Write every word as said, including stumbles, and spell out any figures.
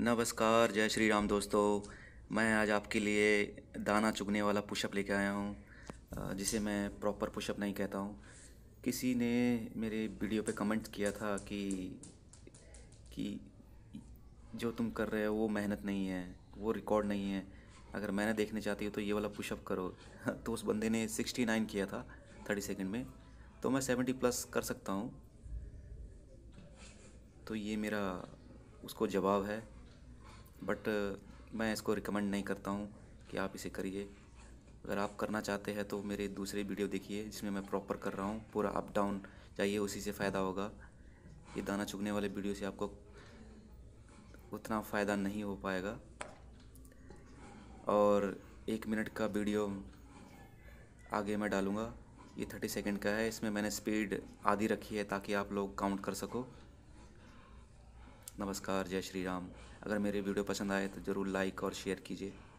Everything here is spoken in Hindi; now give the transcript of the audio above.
नमस्कार, जय श्री राम दोस्तों। मैं आज आपके लिए दाना चुगने वाला पुशअप लेके आया हूँ, अ, जिसे मैं प्रॉपर पुशअप नहीं कहता हूँ। किसी ने मेरे वीडियो पे कमेंट किया था कि कि जो तुम कर रहे हो वो मेहनत नहीं है, वो रिकॉर्ड नहीं है। अगर मैंने देखने चाहती हो तो ये वाला पुशअप करो। तो उस बंदे ने सिक्सटी नाइन किया था थर्टी सेकंड में, तो मैं सेवेंटी प्लस कर सकता हूँ। तो ये मेरा उसको जवाब है। बट मैं इसको रिकमेंड नहीं करता हूँ कि आप इसे करिए। अगर आप करना चाहते हैं तो मेरे दूसरे वीडियो देखिए जिसमें मैं प्रॉपर कर रहा हूँ, पूरा अप डाउन जाइए, उसी से फ़ायदा होगा। ये दाना चुगने वाले वीडियो से आपको उतना फ़ायदा नहीं हो पाएगा। और एक मिनट का वीडियो आगे मैं डालूँगा, ये थर्टी सेकंड का है। इसमें मैंने स्पीड आधी रखी है ताकि आप लोग काउंट कर सको। नमस्कार, जय श्री राम। अगर मेरे वीडियो पसंद आए तो ज़रूर लाइक और शेयर कीजिए।